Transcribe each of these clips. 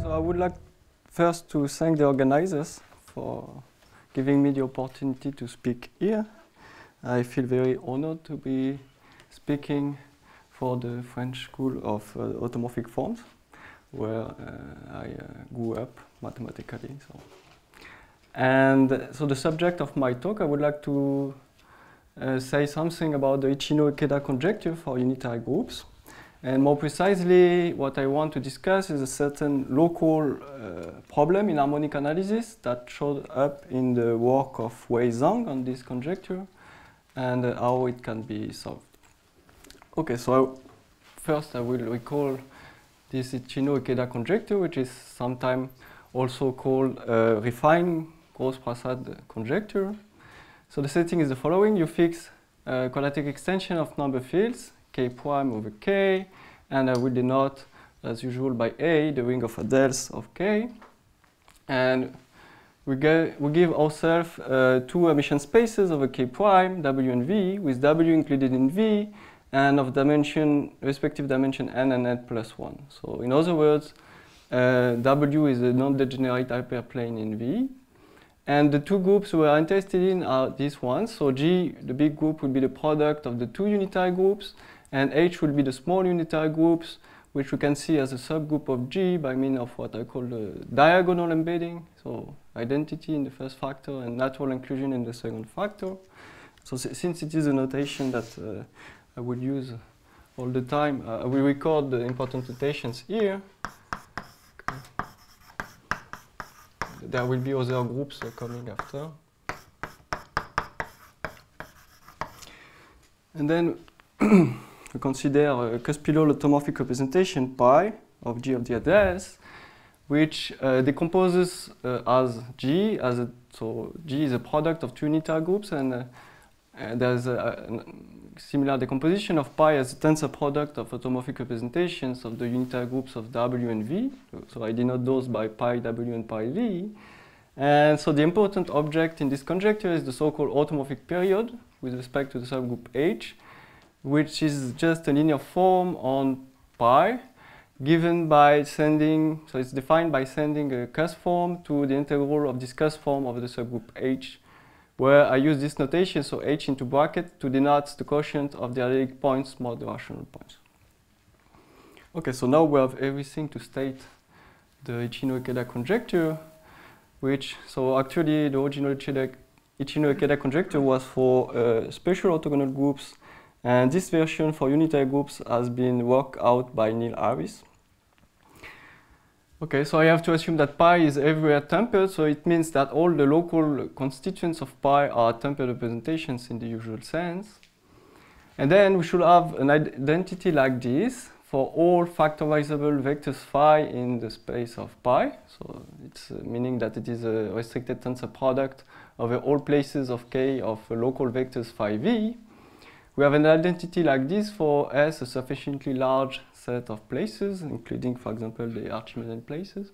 So I would like first to thank the organizers for giving me the opportunity to speak here. I feel very honored to be speaking for the French School of Automorphic Forms, where I grew up mathematically. So the subject of my talk, I would like to say something about the Ichino-Ikeda conjecture for unitary groups. And more precisely, what I want to discuss is a certain local problem in harmonic analysis that showed up in the work of Wei Zhang on this conjecture and how it can be solved. Okay, so first I will recall this Ichino-Ikeda conjecture, which is sometimes also called refined Gauss-Prasad conjecture. So the setting is the following. You fix a quadratic extension of number fields, k prime over k, and I will denote, as usual, by A, the ring of Adels of k. And we give ourselves two emission spaces over k prime, W and V, with W included in V, and of dimension, respective dimension n and n plus 1. So in other words, W is a non-degenerate hyperplane in V. And the two groups we are interested in are these ones. So G, the big group, will be the product of the two unitary groups, and H will be the small unitary groups, which we can see as a subgroup of G by means of what I call the diagonal embedding, so identity in the first factor and natural inclusion in the second factor. So since it is a notation that I will use all the time, I will record the important notations here. Okay. There will be other groups coming after. And then we consider a cuspidal automorphic representation pi of G of the Adels, which decomposes as G, so G is a product of two unitary groups, and there's a similar decomposition of pi as a tensor product of automorphic representations of the unitary groups of W and V. So I denote those by pi W and pi V. And so the important object in this conjecture is the so-called automorphic period with respect to the subgroup H, which is just a linear form on pi given by sending, so it's defined by sending a cusp form to the integral of this cusp form of the subgroup H, where I use this notation, so H into bracket, to denote the quotient of the analytic points more the rational points. Okay, so now we have everything to state the Ichino-Ikeda conjecture, which, so actually the original Ichino-Ikeda conjecture was for special orthogonal groups, and this version for unitary groups has been worked out by Neil Harris. Okay, so I have to assume that pi is everywhere tempered, so it means that all the local constituents of pi are tempered representations in the usual sense. And then we should have an identity like this for all factorizable vectors phi in the space of pi. So it's meaning that it is a restricted tensor product over all places of k of local vectors phi v. We have an identity like this for S, a sufficiently large set of places, including, for example, the Archimedean places,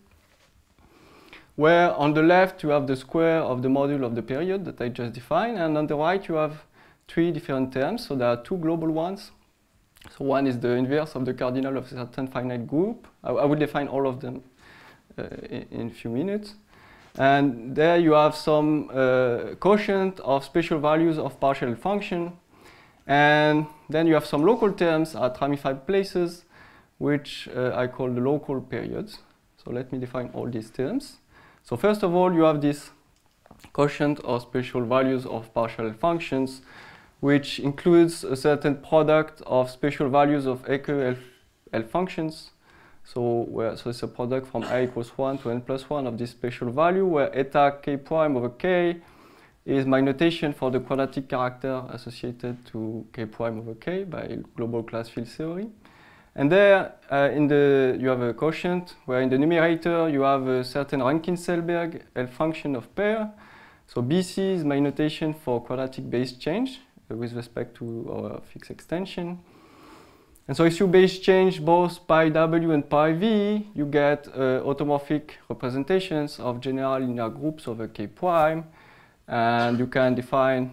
where on the left you have the square of the module of the period that I just defined, and on the right you have three different terms. So there are two global ones. So one is the inverse of the cardinal of a certain finite group. I will define all of them in a few minutes. And there you have some quotient of special values of partial function. And then you have some local terms at ramified places, which I call the local periods. So let me define all these terms. So first of all, you have this quotient of special values of partial functions, which includes a certain product of special values of Eke L functions. So it's a product from I equals 1 to n plus 1 of this special value, where eta k prime over k is my notation for the quadratic character associated to k prime over k by global class field theory. And there you have a quotient where in the numerator you have a certain Rankin-Selberg L function of pair. So BC is my notation for quadratic base change with respect to our fixed extension. And so if you base change both pi w and pi v, you get automorphic representations of general linear groups over k prime. And you can define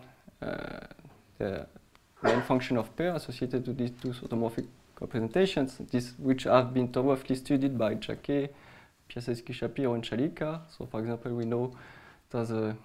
the main function of pair associated to these two automorphic representations, which have been thoroughly studied by Jacquet Piasecki-Shapiro and Chalika. So for example, we know it has a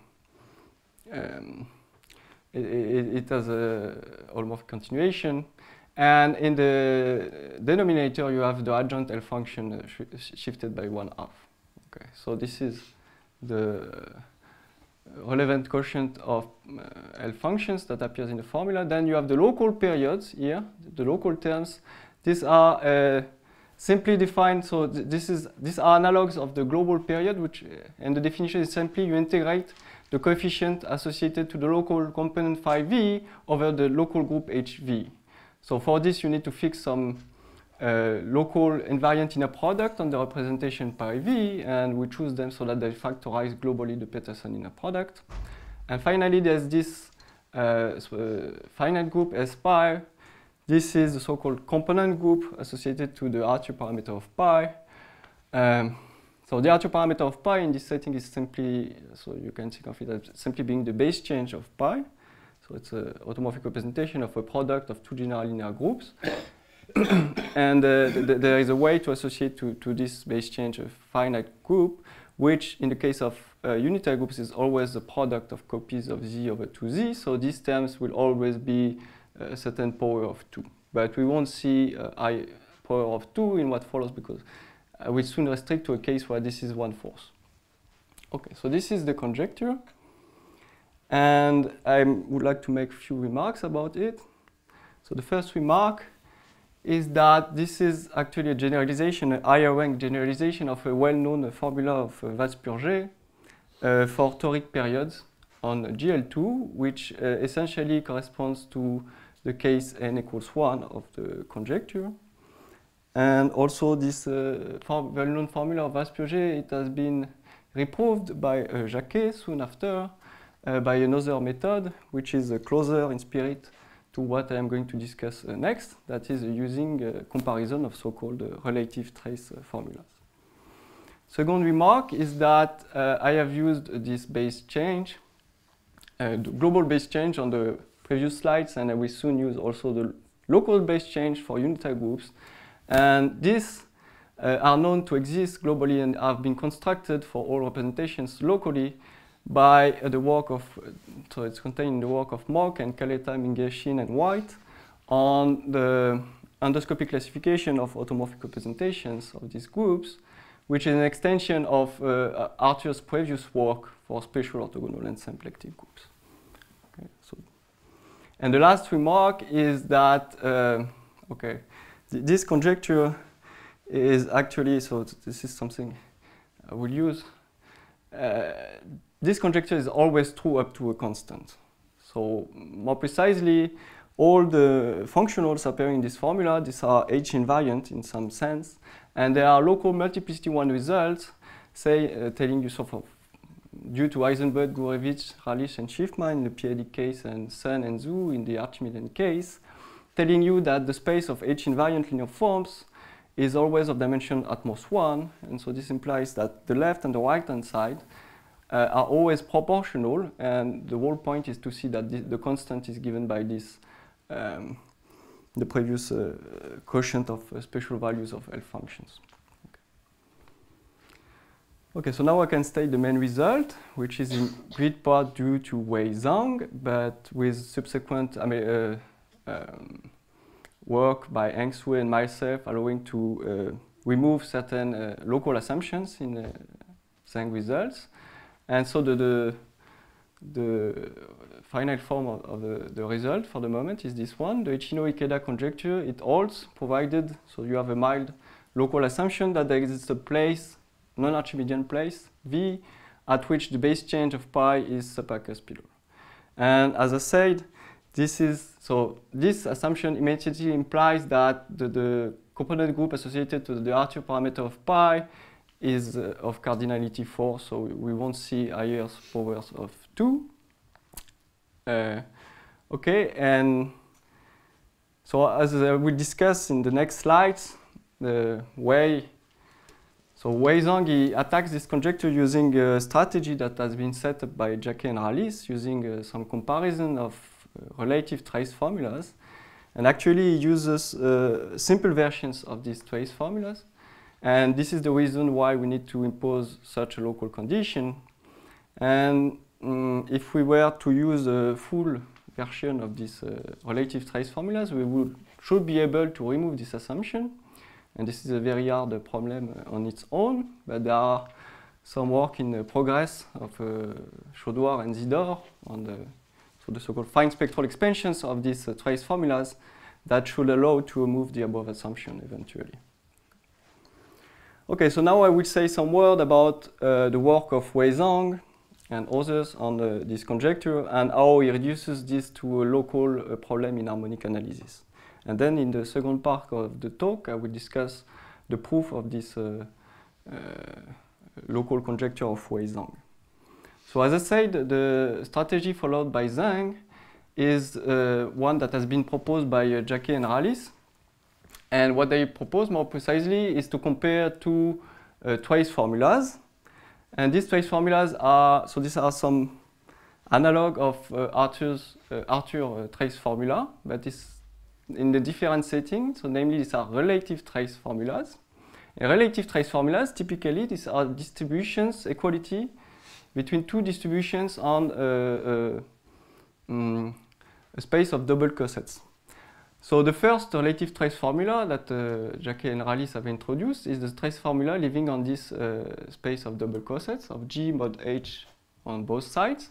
it has a holomorphic continuation, and in the denominator you have the adjoint L function shifted by 1/2. Okay, so this is the relevant quotient of L functions that appears in the formula. Then you have the local periods here, the local terms. These are simply defined, so these are analogs of the global period, which and the definition is simply you integrate the coefficient associated to the local component phi v over the local group HV. So for this you need to fix some local invariant inner product on the representation pi v, and we choose them so that they factorize globally the Peterson inner product. And finally there's this finite group S pi. This is the so-called component group associated to the R2 parameter of pi. So the R2 parameter of pi in this setting is simply, so you can think of it as simply being the base change of pi. So it's an automorphic representation of a product of two general linear groups. And there is a way to associate to this base change a finite group, which in the case of unitary groups is always the product of copies of z over 2z. So these terms will always be a certain power of 2. But we won't see I power of 2 in what follows, because we soon restrict to a case where this is 1/4. Okay, so this is the conjecture. And I would like to make a few remarks about it. So the first remark is that this is actually a generalization, a higher rank generalization of a well-known formula of Valls-Purgé for toric periods on GL2, which essentially corresponds to the case n equals 1 of the conjecture. And also this well-known formula of Valls-Purgé, it has been reproved by Jacquet soon after by another method, which is closer in spirit to what I am going to discuss next, that is using a comparison of so-called relative trace formulas. Second remark is that I have used this base change, the global base change on the previous slides, and I will soon use also the local base change for unitary groups. And these are known to exist globally and have been constructed for all representations locally by the work of, so it's contained in the work of Mock and Kaleta, Mingeshin, and White on the endoscopic classification of automorphic representations of these groups, which is an extension of Arthur's previous work for special orthogonal and symplectic groups. Okay, so, and the last remark is that, this conjecture is actually, so this is something I will use. This conjecture is always true up to a constant. So more precisely, all the functionals appearing in this formula, these are H invariant in some sense, and there are local multiplicity 1 results, say telling you sort of due to Heisenberg, Gurevich, Ralisch, and Schiffman in the p-adic case, and Sun and Zhu in the Archimedean case, telling you that the space of H invariant linear forms is always of dimension at most 1, and so this implies that the left and the right-hand side are always proportional, and the whole point is to see that the constant is given by this, the previous quotient of special values of L functions. Okay, so now I can state the main result, which is in great part due to Wei Zhang, but with subsequent work by Heng Sui and myself, allowing to remove certain local assumptions in Zhang results. And so the final form of the result for the moment is this one, the Ichino-Ikeda conjecture. It holds, provided, so you have a mild local assumption that there exists a place, non-Archimedean place, V, at which the base change of pi is subacuspidal. And as I said, this assumption immediately implies that the component group associated to the Arthur parameter of pi is of cardinality 4, so we won't see higher powers of 2. Okay, and so as we'll discuss in the next slides, Wei Zhang, he attacks this conjecture using a strategy that has been set up by Jacquet and Ralisch, using some comparison of relative trace formulas, and actually he uses simple versions of these trace formulas. And this is the reason why we need to impose such a local condition. And if we were to use a full version of these relative trace formulas, we should be able to remove this assumption. And this is a very hard problem on its own, but there are some work in progress of Chaudhary and Zidor on the so-called fine spectral expansions of these trace formulas that should allow to remove the above assumption eventually. Okay, so now I will say some word about the work of Wei Zhang and others on this conjecture and how he reduces this to a local problem in harmonic analysis. And then in the second part of the talk, I will discuss the proof of this local conjecture of Wei Zhang. So as I said, the strategy followed by Zhang is one that has been proposed by Jacquet and Rallis. And what they propose more precisely is to compare two trace formulas. And these trace formulas are, so these are some analog of Arthur trace formula, but it's in the different setting. So namely, these are relative trace formulas. And relative trace formulas, typically, these are distributions, equality between two distributions on a space of double cosets. So the first relative trace formula that Jacquet and Rallis have introduced is the trace formula living on this space of double cosets of G mod H on both sides.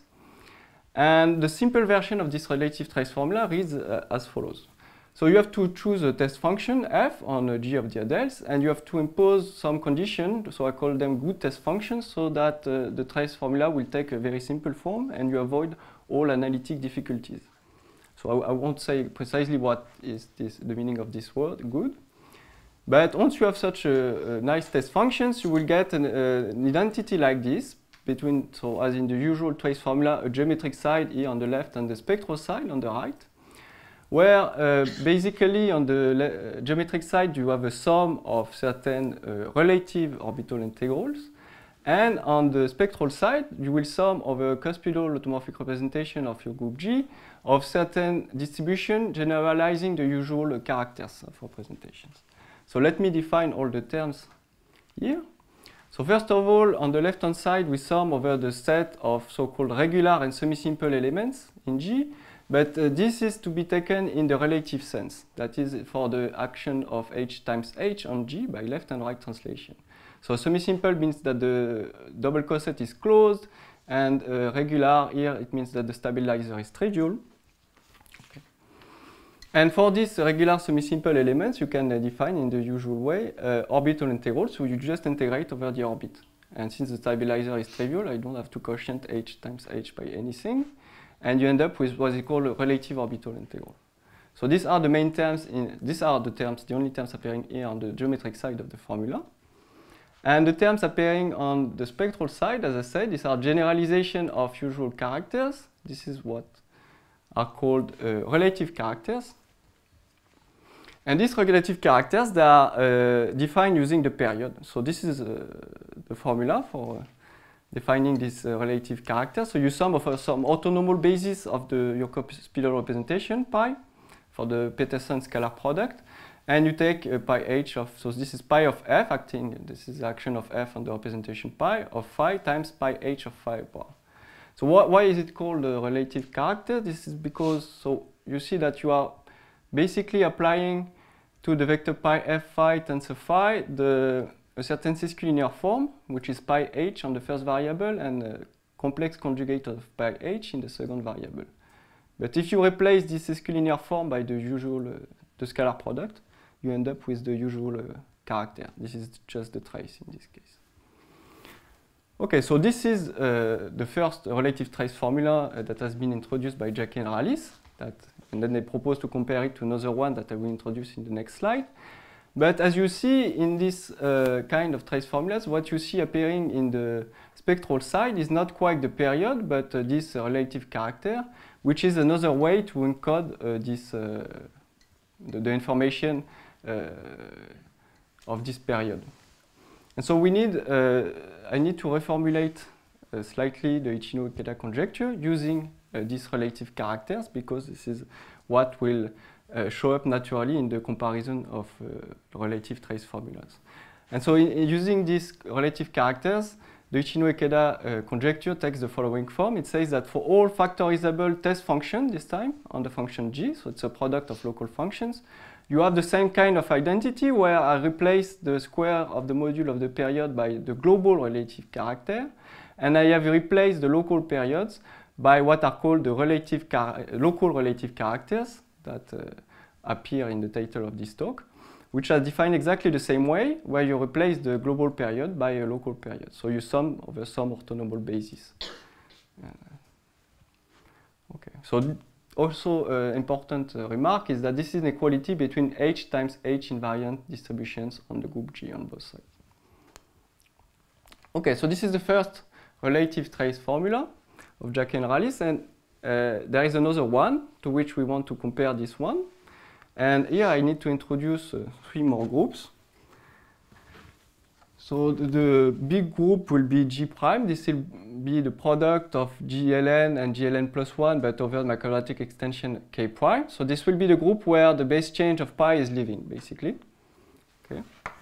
And the simple version of this relative trace formula reads as follows. So you have to choose a test function f on G of the Adels, and you have to impose some condition, so I call them good test functions, so that the trace formula will take a very simple form and you avoid all analytic difficulties. So I won't say precisely what is the meaning of this word, good. But once you have such a nice test functions, you will get an identity like this between, so as in the usual trace formula, a geometric side here on the left and the spectral side on the right, where basically on the geometric side you have a sum of certain relative orbital integrals, and on the spectral side you will sum over a cuspidal automorphic representation of your group G of certain distribution generalizing the usual characters of representations. So let me define all the terms here. So first of all, on the left hand side we sum over the set of so-called regular and semi-simple elements in G, but this is to be taken in the relative sense. That is for the action of H times H on G by left and right translation. So semi-simple means that the double coset is closed, and regular here it means that the stabilizer is trivial. Okay. And for these regular semi-simple elements you can define in the usual way orbital integrals, so you just integrate over the orbit. And since the stabilizer is trivial, I don't have to quotient H times H by anything. And you end up with what is called a relative orbital integral. So these are the main terms, these are the terms, the only terms appearing here on the geometric side of the formula. And the terms appearing on the spectral side, as I said, these are generalization of usual characters. This is what are called relative characters. And these relative characters, they are defined using the period. So this is the formula for defining this relative character. So you sum over some orthonormal basis of your cuspidal representation, pi, for the Petersen scalar product. And you take pi h of, so this is pi of f acting, this is the action of f on the representation pi of phi times pi h of phi bar. So why is it called a relative character? This is because, so you see that you are basically applying to the vector pi f phi tensor phi a certain cisculinear form, which is pi h on the first variable and a complex conjugate of pi h in the second variable. But if you replace this cisculinear form by the usual, the scalar product, you end up with the usual character. This is just the trace in this case. Okay, so this is the first relative trace formula that has been introduced by Jacquet and Rallis, and then they propose to compare it to another one that I will introduce in the next slide. But as you see in this kind of trace formulas, what you see appearing in the spectral side is not quite the period, but this relative character, which is another way to encode the information of this period. And so we need, I need to reformulate slightly the Ichino-Ikeda conjecture using these relative characters, because this is what will show up naturally in the comparison of relative trace formulas. And so using these relative characters, the Ichino-Ikeda conjecture takes the following form. It says that for all factorizable test functions, this time, on the function g, so it's a product of local functions, you have the same kind of identity where I replace the square of the module of the period by the global relative character, and I have replaced the local periods by what are called the local relative characters that appear in the title of this talk, which are defined exactly the same way, where you replace the global period by a local period. So you sum over some orthonormal basis. Okay. So also important remark is that this is an equality between h times h invariant distributions on the group G on both sides. Okay, so this is the first relative trace formula of Jacquet and Rallis, and there is another one to which we want to compare this one. And here I need to introduce 3 more groups. So the big group will be G prime. This will be the product of GLN and GLN plus 1, but over my quadratic extension K prime. So this will be the group where the base change of pi is living, basically. Okay.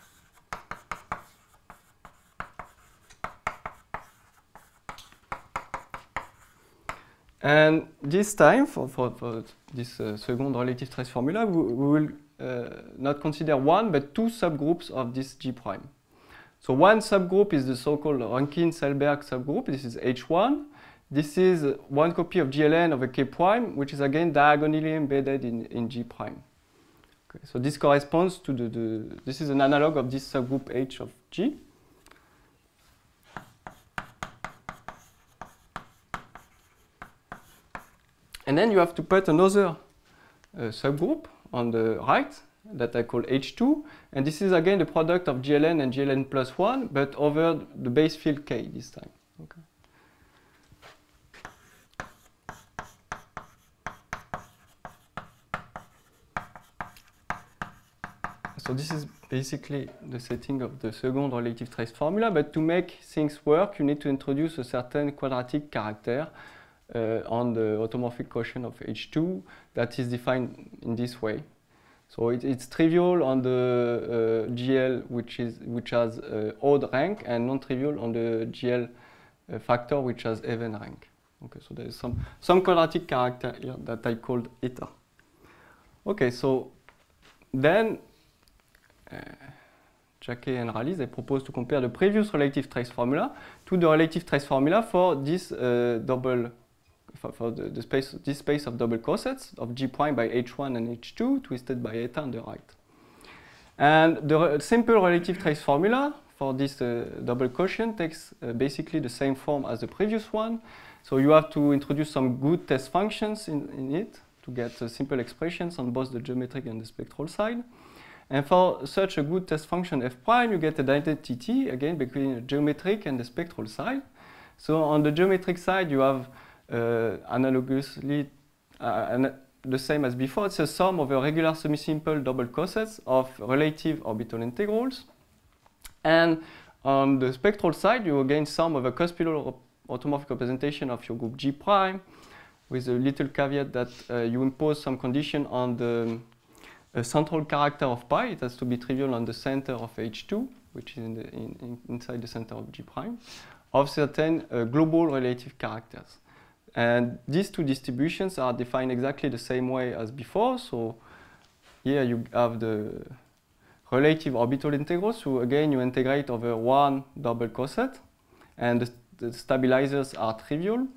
And this time, for this second relative trace formula, we will not consider one, but 2 subgroups of this G prime. So one subgroup is the so-called Rankin-Selberg subgroup. This is H1. This is one copy of GLN over K prime, which is again diagonally embedded in G prime. Okay, so this corresponds to this is an analog of this subgroup H of G. And then you have to put another subgroup on the right that I call H2. And this is again the product of GLN and GLN plus 1, but over the base field K this time. Okay. So this is basically the setting of the second relative trace formula. But to make things work, you need to introduce a certain quadratic character on the automorphic quotient of H2 that is defined in this way. So it's trivial on the GL which has odd rank, and non-trivial on the GL factor which has even rank. Okay, so there is some quadratic character here that I called eta. Okay, so then Jacquet and Rallis, they propose to compare the previous relative trace formula to the relative trace formula for this for this space of double cosets of G prime by H1 and H2 twisted by eta on the right. And the simple relative trace formula for this double quotient takes basically the same form as the previous one. So you have to introduce some good test functions in it to get simple expressions on both the geometric and the spectral side. And for such a good test function f prime, you get an identity again between the geometric and the spectral side. So on the geometric side, you have analogously the same as before. It's a sum of a regular semi-simple double cosets of relative orbital integrals. And on the spectral side, you again sum of a cos-pillar automorphic representation of your group G prime, with a little caveat that you impose some condition on the central character of pi. It has to be trivial on the center of H2, which is inside the center of G prime, of certain global relative characters. And these 2 distributions are defined exactly the same way as before. So here you have the relative orbital integrals. So again, you integrate over one double coset, and the stabilizers are trivial.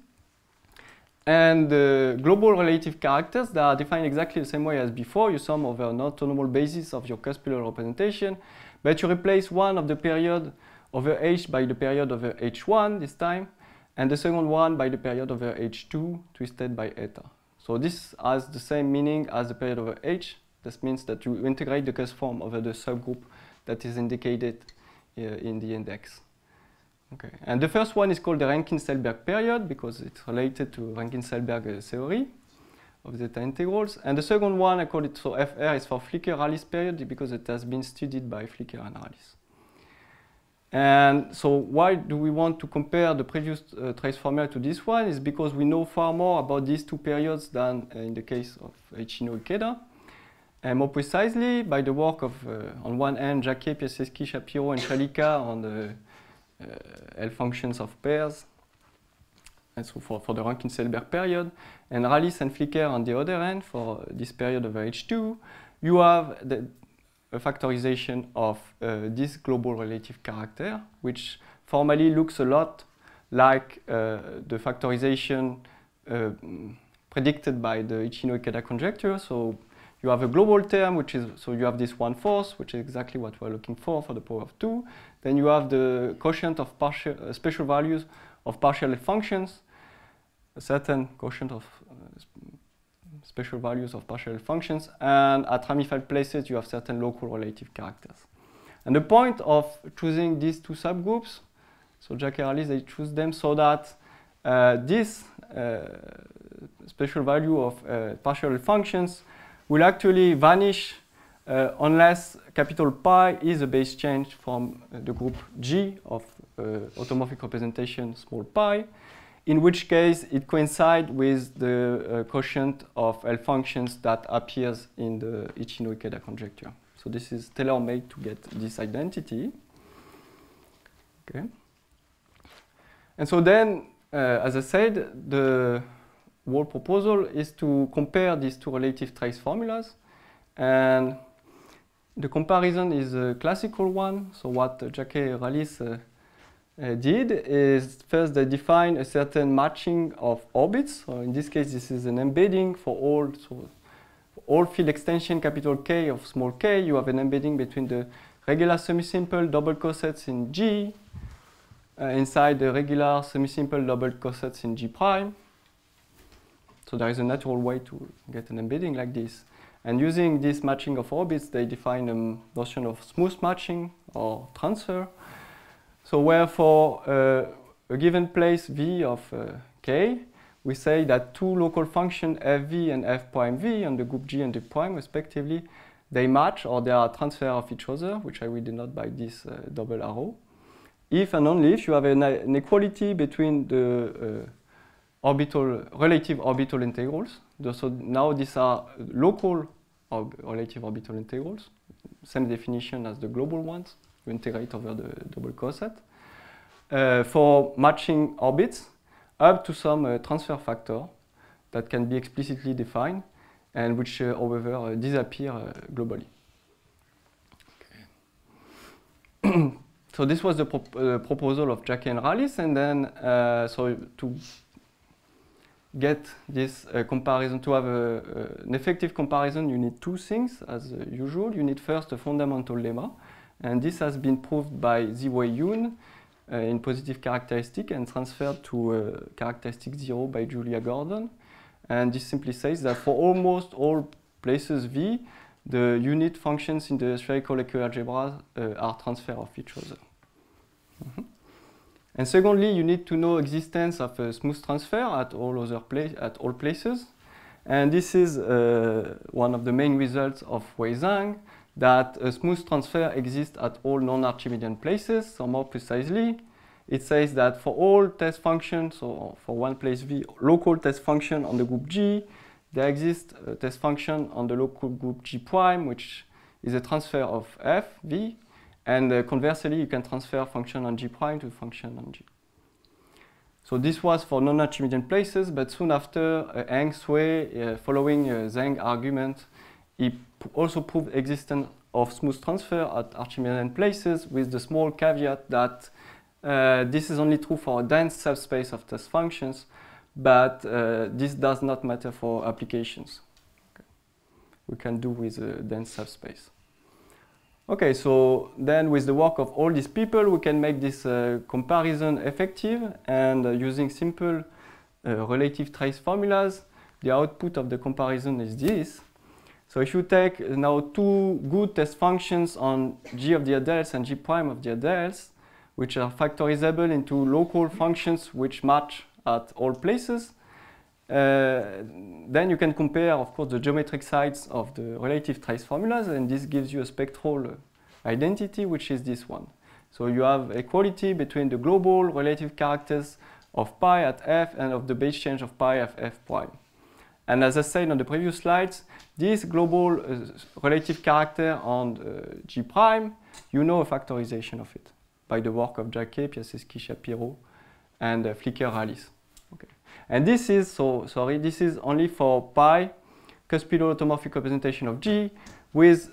And the global relative characters that are defined exactly the same way as before. You sum over an orthonormal basis of your cos-pillar representation, but you replace one of the period over H by the period over H1 this time, and the second one by the period over H2 twisted by eta. So this has the same meaning as the period over H. This means that you integrate the cos form over the subgroup that is indicated in the index. Okay. And the first one is called the Rankin-Selberg period because it's related to Rankin-Selberg theory of zeta integrals. And the second one, I call it, so FR is for Flicker-Rallis period because it has been studied by Flicker and Rallis. And so why do we want to compare the previous trace formula to this one? Is because we know far more about these 2 periods than in the case of Ichino-Ikeda. And more precisely, by the work of, on one hand, Jacquet, Piasecki, Shapiro, and Chalika on the L functions of pairs, and so for the Rankin-Selberg period, and Rallis and Flicker on the other hand for this period of H2, you have a factorization of this global relative character, which formally looks a lot like the factorization predicted by the Ichino-Ikeda conjecture. So you have a global term, which is, so you have this one force, which is exactly what we're looking for the power of 2. Then you have the quotient of partial, special values of partial functions, a certain quotient of special values of partial functions, and at ramified places you have certain local relative characters. And the point of choosing these two subgroups, so Jacquet and Rallis, they choose them so that this special value of partial functions will actually vanish unless capital pi is a base change from the group G of automorphic representation small pi, in which case it coincides with the quotient of L functions that appears in the Ichino-Ikeda conjecture. So this is tailor-made to get this identity. Okay. And so then, as I said, the whole proposal is to compare these two relative trace formulas. And the comparison is a classical one. So what Jacquet and Rallis did is first they define a certain matching of orbits. So in this case, this is an embedding for all, so for all field extension capital K of small k, you have an embedding between the regular semisimple double cosets in G inside the regular semisimple double cosets in G prime. So there is a natural way to get an embedding like this. And using this matching of orbits, they define a notion of smooth matching or transfer. So where for a given place V of K, we say that two local functions Fv and F prime V on the group G and the prime respectively, they match or they are transfer of each other, which I will denote by this double arrow. If and only if you have an equality between the relative orbital integrals. So now these are local relative orbital integrals, same definition as the global ones. You integrate over the double coset for matching orbits up to some transfer factor that can be explicitly defined and which, however, disappear globally. Okay. So this was the proposal of Jacquet and Rallis, and then so to get this comparison, to have an effective comparison, you need two things as usual. You need first a fundamental lemma, and this has been proved by Ziwei Yoon in positive characteristic and transferred to characteristic 0 by Julia Gordon. And this simply says that for almost all places V, the unit functions in the spherical equialgebra are transfer of each other. And secondly, you need to know existence of a smooth transfer at all places. And this is one of the main results of Wei-Zhang, that a smooth transfer exists at all non-Archimedean places. So more precisely, it says that for all test functions, so for one place V, local test function on the group G, there exists a test function on the local group G prime, which is a transfer of F, V, and conversely, you can transfer function on G prime to function on G. So this was for non-Archimedean places, but soon after, Heng Sui, following Zhang argument, he also proved existence of smooth transfer at Archimedean places with the small caveat that this is only true for a dense subspace of test functions, but this does not matter for applications. Okay. We can do with a dense subspace. Okay, so then with the work of all these people, we can make this comparison effective, and using simple relative trace formulas, the output of the comparison is this. So if you take now two good test functions on G of the Adels and G prime of the Adels, which are factorizable into local functions which match at all places, then you can compare, of course, the geometric sides of the relative trace formulas, and this gives you a spectral identity, which is this one. So you have equality between the global relative characters of pi at F and of the base change of pi of F prime. And as I said on the previous slides, this global relative character on G prime, you know a factorization of it by the work of Jacquet, Piasecki, Shapiro, and Flicker-Alice. Okay. And this is, this is only for pi cuspidal automorphic representation of G with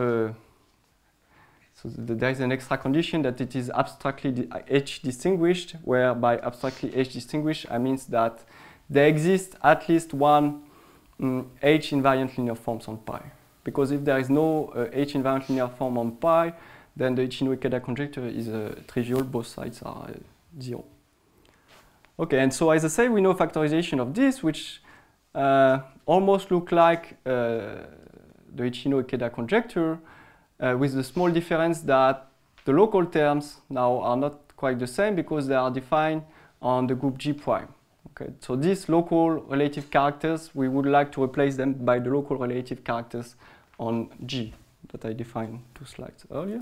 there is an extra condition that it is abstractly H distinguished, where by abstractly H distinguished, I means that there exists at least one H invariant linear forms on pi. Because if there is no H invariant linear form on pi, then the Ichino-Ikeda conjecture is trivial, both sides are 0. Okay, and so as I say, we know factorization of this, which almost look like the Ichino-Ikeda conjecture, with the small difference that the local terms now are not quite the same because they are defined on the group G prime. Okay, so these local relative characters, we would like to replace them by the local relative characters on G that I defined 2 slides earlier.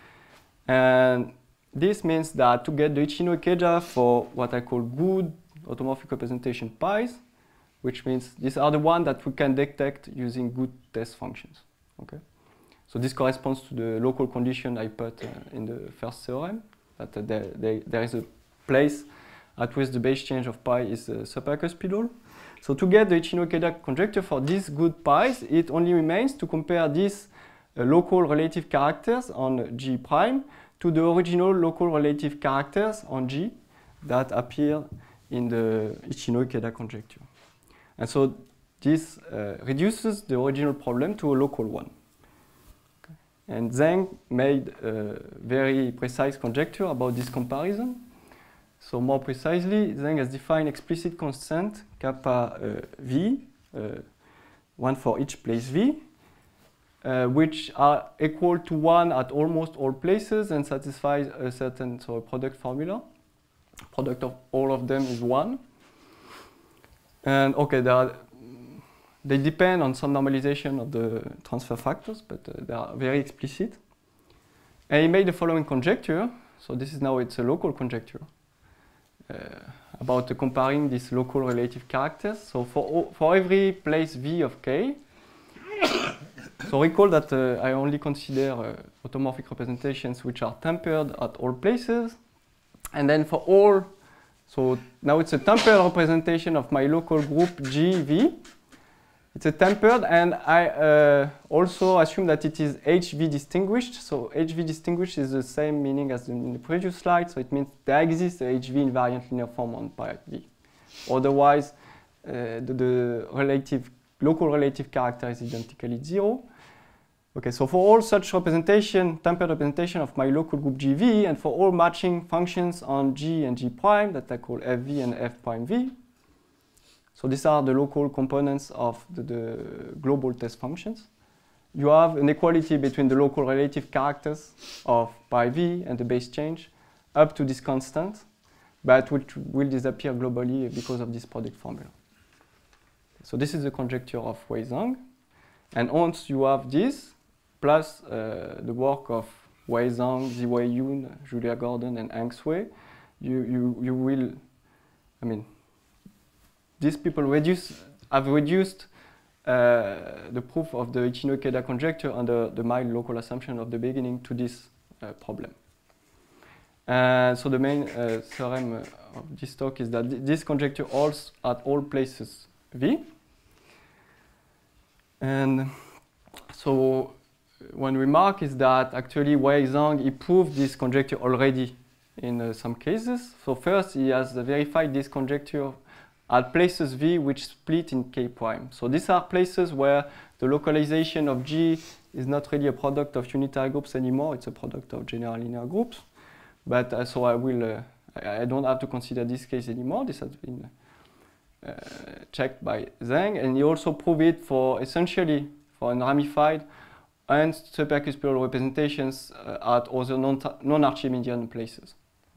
And this means that to get the Ichino-Ikeda for what I call good automorphic representation pi's, which means these are the ones that we can detect using good test functions. Okay? So this corresponds to the local condition I put in the first theorem, that there is a place at which the base change of pi is supercuspidal. So to get the Ichino-Ikeda conjecture for these good pi's, it only remains to compare these local relative characters on G prime to the original local relative characters on G that appear in the Ichino-Ikeda conjecture. And so this reduces the original problem to a local one. And Zheng made a very precise conjecture about this comparison. So more precisely, Zheng has defined explicit constant kappa v, one for each place v, which are equal to 1 at almost all places and satisfies a certain product formula. Product of all of them is 1. And okay, they depend on some normalization of the transfer factors, but they are very explicit. And he made the following conjecture. So this is now, it's a local conjecture about comparing these local relative characters. So for every place V of K, so recall that I only consider automorphic representations which are tempered at all places. And then for all, so now it's a tempered representation of my local group GV. It's a tempered, and I also assume that it is HV distinguished. So HV distinguished is the same meaning as in the previous slide. So it means there exists a HV invariant linear form on pi V. Otherwise, the local relative character is identically 0. Okay, so for all such representation, tempered representation of my local group GV, and for all matching functions on G and G prime that I call FV and F prime V. So these are the local components of the global test functions. You have an equality between the local relative characters of pi v and the base change up to this constant, but which will disappear globally because of this product formula. So this is the conjecture of Wei-Zhang. And once you have this, plus the work of Wei-Zhang, Ziwei Yun, Julia Gordon, and Ang Sui, you will, I mean, these people have reduced the proof of the Ichino-Ikeda conjecture under the mild local assumption of the beginning to this problem. So the main theorem of this talk is that this conjecture holds at all places V. And so one remark is that actually Wei-Zhang, he proved this conjecture already in some cases. So first he has verified this conjecture at places V which split in K prime. So these are places where the localization of G is not really a product of unitary groups anymore, it's a product of general linear groups. But so I don't have to consider this case anymore. This has been checked by Zheng, and he also proved it for essentially for ramified and supercuspidal representations at other non-Archimedean places.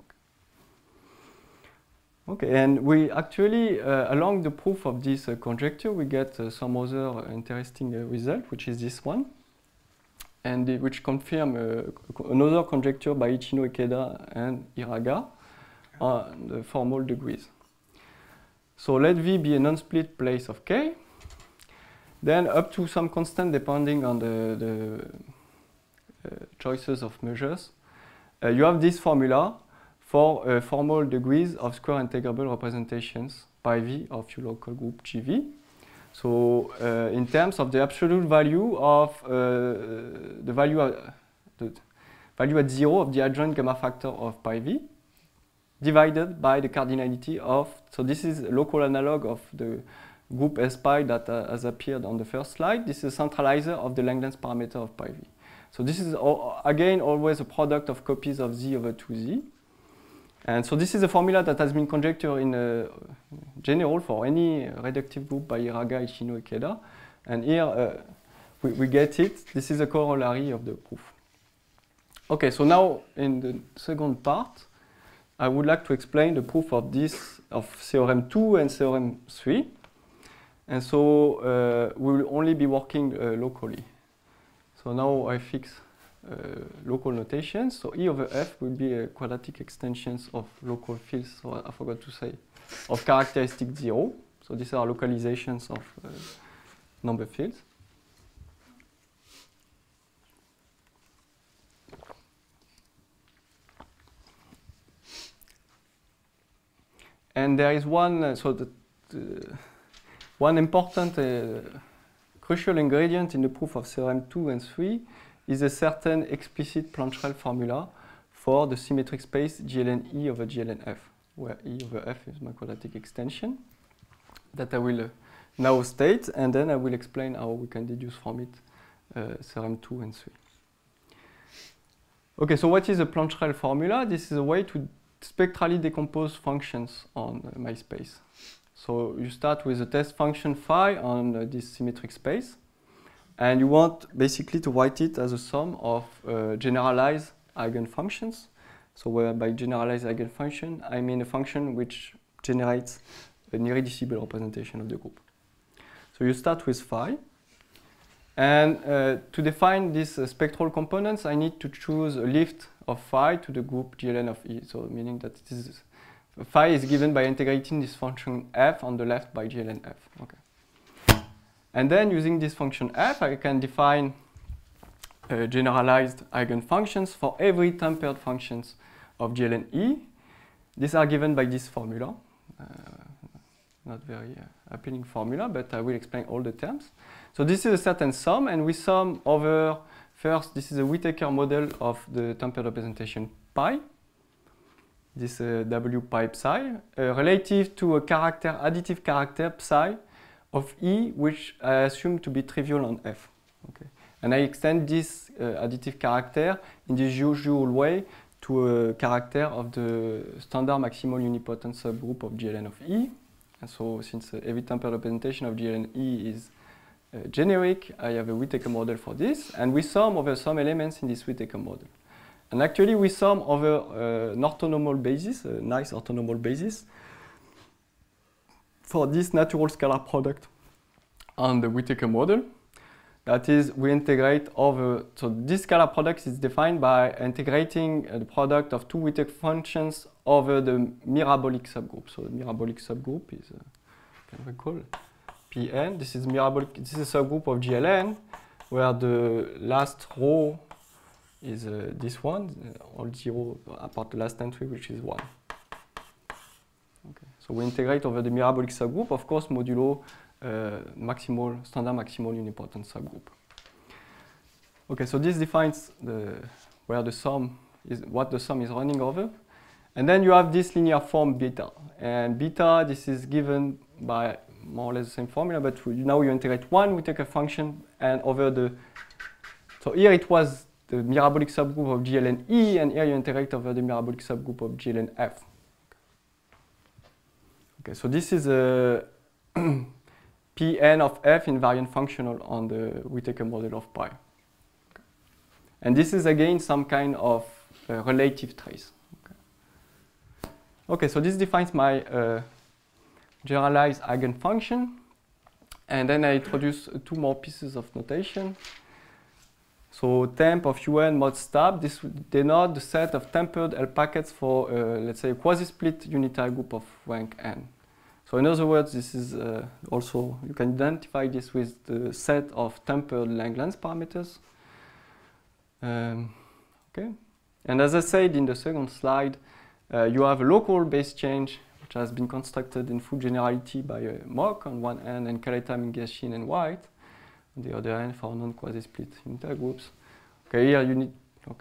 Okay, and we actually, along the proof of this conjecture, we get some other interesting result, which is this one, and which confirm another conjecture by Ichino-Ikeda and Hiraga on the formal degrees. So let V be a non-split place of K, then up to some constant depending on the choices of measures. You have this formula for formal degrees of square integrable representations by V of your local group GV. So in terms of the absolute value of the value at 0 of the adjoint gamma factor of pi V divided by the cardinality of, so this is a local analog of the group S pi that has appeared on the first slide. This is a centralizer of the Langlands parameter of pi V. So this is again always a product of copies of Z over 2Z. And so this is a formula that has been conjectured in general for any reductive group by Iraga, Ichino, Ikeda. And here we get it. This is a corollary of the proof. Okay, so now in the second part, I would like to explain the proof of this, of theorem 2 and theorem 3. And so we will only be working locally. So now I fix local notations. So E over F will be quadratic extensions of local fields, so I forgot to say, of characteristic 0. So these are localizations of number fields. And there is one, one important crucial ingredient in the proof of theorem 2 and 3 is a certain explicit Plancherel formula for the symmetric space gln E over gln F, where E over F is my quadratic extension that I will now state, and then I will explain how we can deduce from it theorem 2 and 3. Okay, so what is a Plancherel formula? This is a way to spectrally decompose functions on my space. So you start with a test function phi on this symmetric space, and you want basically to write it as a sum of generalized eigenfunctions. So where by generalized eigenfunction, I mean a function which generates an irreducible representation of the group. So you start with phi, and to define these spectral components, I need to choose a lift of phi to the group gln of E. So meaning that this is, phi is given by integrating this function f on the left by gln f. Okay. And then using this function f, I can define generalized eigenfunctions for every tempered functions of gln E. These are given by this formula. Not very appealing formula, but I will explain all the terms. So this is a certain sum, and we sum over, first, this is a Whittaker model of the tempered representation pi, this W pi psi, relative to a character, additive character psi of E, which I assume to be trivial on F. Okay. And I extend this additive character in the usual way to a character of the standard maximal unipotent subgroup of gln of E. And so since every tempered representation of gln E is generic, I have a Whittaker model for this, and we sum over some elements in this Whittaker model. And actually we sum over an orthonormal basis, a nice orthonormal basis, for this natural scalar product on the Whittaker model. That is, we integrate over, so this scalar product is defined by integrating the product of two Whittaker functions over the mirabolic subgroup. So the mirabolic subgroup is, can we call Pn. This is mirabolic, this is a subgroup of gln, where the last row is this one, all 0 apart the last entry, which is 1. Okay. So we integrate over the mirabolic subgroup, of course, modulo maximal, standard maximal unipotent subgroup. Okay, so this defines where the sum is, what the sum is running over. And then you have this linear form beta. And beta, this is given by more or less the same formula, but now you integrate one Whittaker function, and over the, so here it was the mirabolic subgroup of gln E, and here you integrate over the mirabolic subgroup of gln F. Okay, so this is a Pn of F invariant functional on the Whittaker model of pi. Okay. And this is again some kind of relative trace. Okay. Okay, so this defines my generalized eigenfunction, and then I introduce two more pieces of notation. So temp of un mod stab, this would denote the set of tempered L packets for, let's say, a quasi-split unitary group of rank n. So in other words, this is also, you can identify this with the set of tempered Lang-Lens parameters. Okay. And as I said in the second slide, you have a local base change which has been constructed in full generality by Mock on one end and Kaleta, Mingashin, and White on the other end for non-quasi-split unitary groups. Okay, here you need, okay.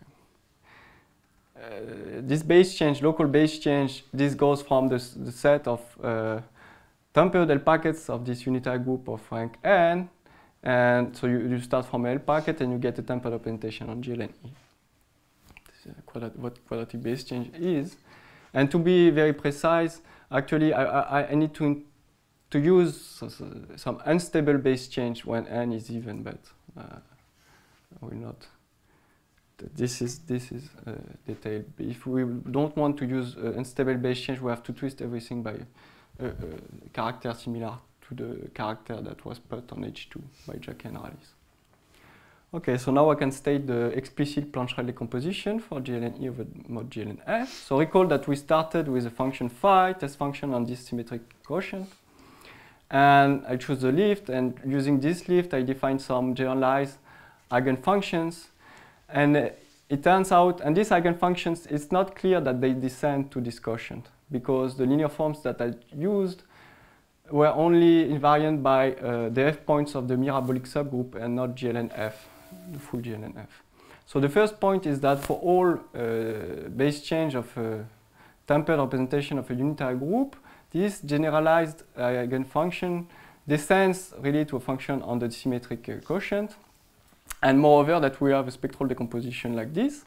This base change, local base change, this goes from the set of tempered L packets of this unitary group of rank n, and so you start from L packet and you get a tempered representation on GLN E. This is what quadratic base change is. And to be very precise, actually I need to use some unstable base change when n is even, but I will not. This is detailed. If we don't want to use unstable base change, we have to twist everything by a character similar to the character that was put on H2 by Jacquet and Rallis. Okay, so now I can state the explicit Plancherel decomposition for GLN E over mod GLN F. So recall that we started with a function phi, test function on this symmetric quotient. And I choose the lift, and using this lift, I define some generalized eigenfunctions. And it turns out, and these eigenfunctions, it's not clear that they descend to this quotient, because the linear forms that I used were only invariant by the f points of the mirabolic subgroup and not GLN F, the full GLN F. So the first point is that for all base change of a tempered representation of a unitary group, this generalized eigenfunction descends really to a function on the symmetric quotient. And moreover, that we have a spectral decomposition like this,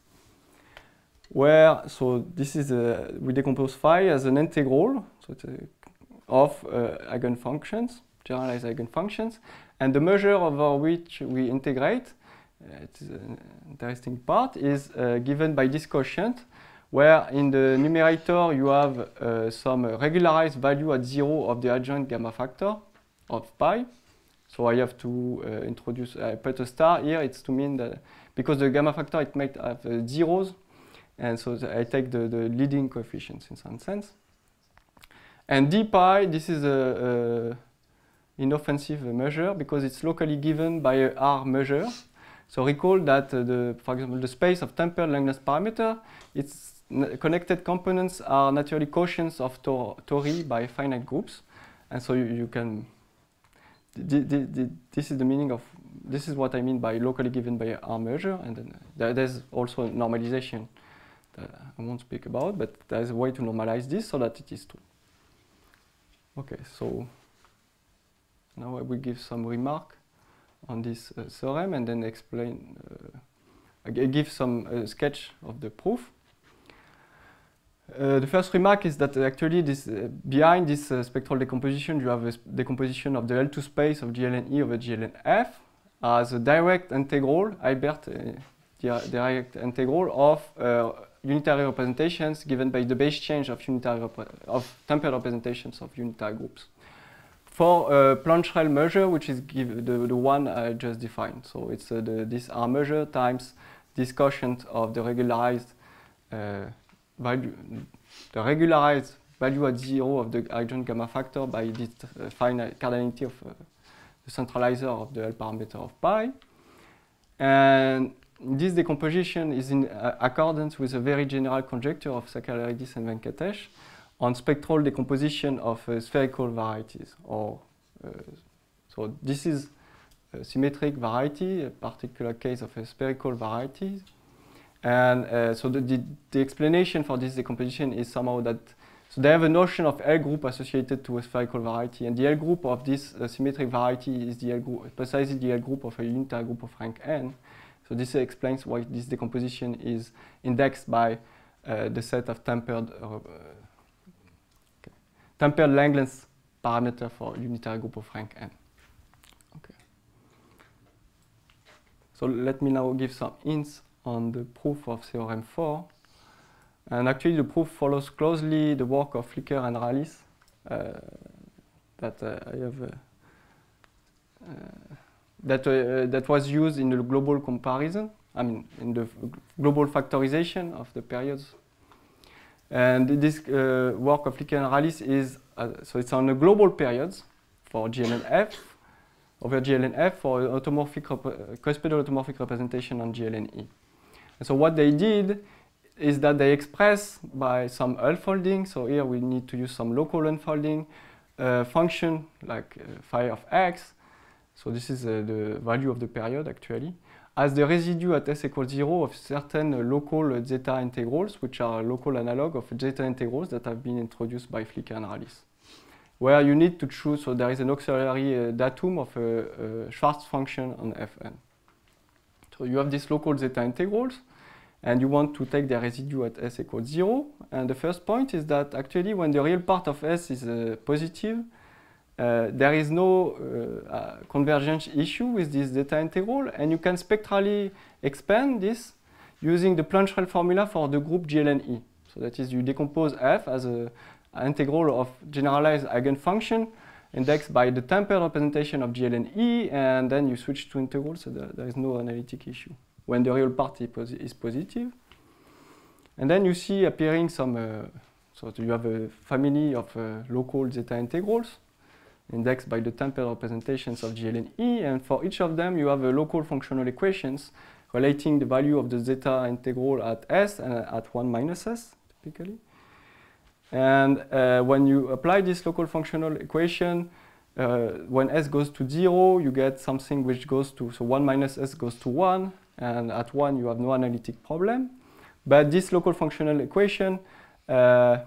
where, so this is we decompose phi as an integral, so it's of eigenfunctions, generalized eigenfunctions, and the measure over which we integrate, it's an interesting part, is given by this quotient, where in the numerator you have some regularized value at 0 of the adjoint gamma factor of pi. So I have to introduce, I put a star here, it's to mean that, because the gamma factor, it might have zeros, and so I take the leading coefficients in some sense. And d pi, this is an inoffensive measure because it's locally given by a R measure. So recall that, for example, the space of tempered Lang-Lens parameter, its connected components are naturally quotients of tori by finite groups. And so you can, this is the meaning of, this is what I mean by locally given by a R measure. And then there's also normalization that I won't speak about, but there's a way to normalize this so that it is true. Okay, so now I will give some remark on this theorem and then explain, give some sketch of the proof. The first remark is that actually this, behind this spectral decomposition, you have a decomposition of the L2 space of GLN E over GLN F as a direct integral, Hilbert direct integral of unitary representations given by the base change of tempered representations of unitary groups for a Plancherel measure, which is the one I just defined. So it's this R measure times this quotient of the regularized value, the regularized value at 0 of the adjoint gamma factor by this finite cardinality of the centralizer of the L parameter of pi. And this decomposition is in accordance with a very general conjecture of Sakellarides and Venkatesh on spectral decomposition of spherical varieties. So this is a symmetric variety, a particular case of a spherical variety. And so the explanation for this decomposition is somehow that, so they have a notion of L group associated to a spherical variety, and the L group of this symmetric variety is the L group, precisely the L group of a unitary group of rank n. So this explains why this decomposition is indexed by the set of tempered Lang-Lens parameter for unitary group of rank n. Okay. So let me now give some hints on the proof of theorem 4. And actually the proof follows closely the work of Flicker and Rallis that I have that was used in the global comparison, I mean in the global factorization of the periods. And this work of Lickey and Rallis is, so it's on a global periods for GLNF, over GLNF for automorphic cospedal automorphic representation on GLNE. And so what they did is that they express by some unfolding, so here we need to use some local unfolding function like phi of x, so this is the value of the period actually, as the residue at s equals 0 of certain local zeta integrals, which are local analog of zeta integrals that have been introduced by Lickey and Rallis, where you need to choose, so there is an auxiliary datum of a Schwarz function on Fn. So you have these local zeta integrals, and you want to take the residue at s equals 0. And the first point is that actually when the real part of s is positive, there is no convergence issue with this zeta integral, and you can spectrally expand this using the Plancherel formula for the group GLNE. So that is, you decompose f as an integral of generalized eigenfunction indexed by the tempered representation of GLNE, and then you switch to integrals, so there is no analytic issue when the real part is positive. And then you see appearing some, so you have a family of local zeta integrals indexed by the tempered representations of GLNE, and for each of them you have a local functional equations relating the value of the zeta integral at s and at 1 minus s, typically. And when you apply this local functional equation, when s goes to 0, you get something which goes to, so 1 minus s goes to 1, and at 1 you have no analytic problem. But this local functional equation, there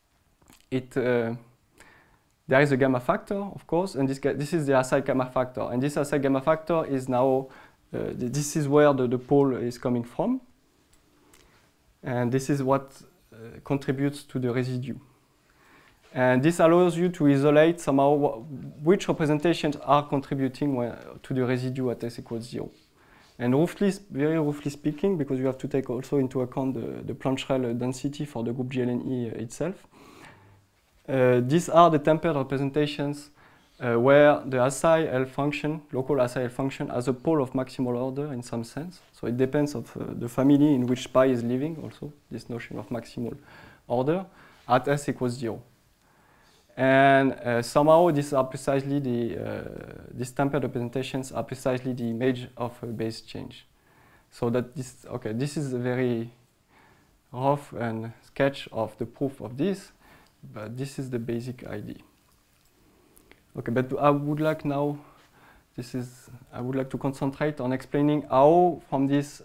is a gamma factor, of course, and this is the Asai gamma factor. And this Asai gamma factor is now, this is where the pole is coming from. And this is what contributes to the residue. And this allows you to isolate somehow which representations are contributing to the residue at s equals 0. And very roughly speaking, because you have to take also into account the Plancherel density for the group GLNE itself, these are the tempered representations where the Asai L function, local Asai L function, has a pole of maximal order in some sense. So it depends of the family in which pi is living also, this notion of maximal order, at s equals 0. And somehow these are precisely these tempered representations are precisely the image of a base change. So that this, okay, this is a very rough and sketch of the proof of this, but this is the basic idea. Okay, but I would like now, I would like to concentrate on explaining how from this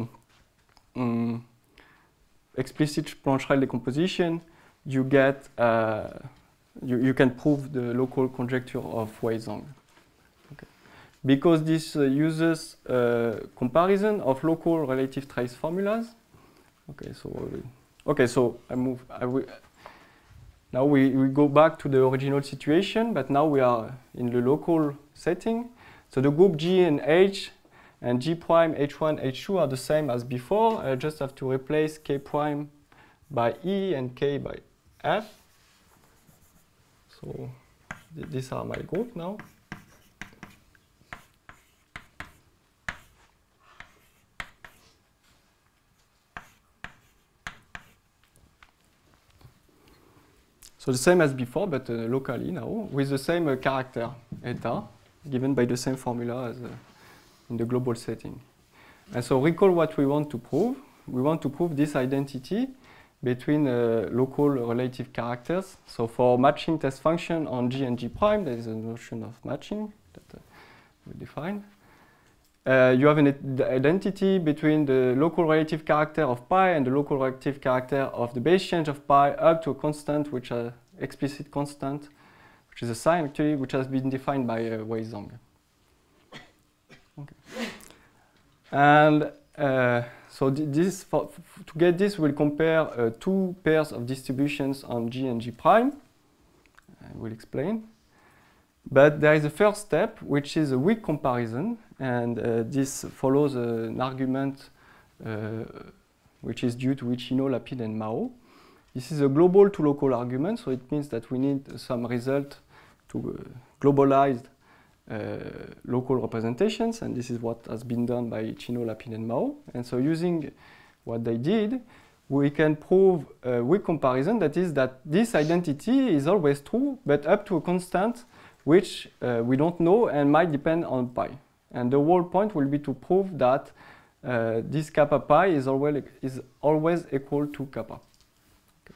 explicit Plancherel decomposition you get you can prove the local conjecture of Huizong. Okay. Because this uses comparison of local relative trace formulas. Okay, so now we go back to the original situation, but now we are in the local setting. So the group G and H and G prime, H1, H2 are the same as before. I just have to replace K prime by E and K by F. So these are my group now. So the same as before, but locally now, with the same character, eta, given by the same formula as in the global setting. And so recall what we want to prove. We want to prove this identity between local relative characters. So for matching test function on G and G prime, there is a notion of matching that we define. You have an identity between the local relative character of pi and the local relative character of the base change of pi up to a constant, which is explicit constant, which is a sign actually, which has been defined by Huizong. Okay. And so to get this, we'll compare two pairs of distributions on G and G prime. I will explain. But there is a first step, which is a weak comparison, and this follows an argument which is due to Ichino, Lapide, and Mao. This is a global to local argument, so it means that we need some result to globalize local representations, and this is what has been done by Ichino, Lapide, and Mao. And so using what they did, we can prove a weak comparison, that is that this identity is always true, but up to a constant which we don't know and might depend on pi. And the whole point will be to prove that this kappa pi is always equal to kappa. Okay.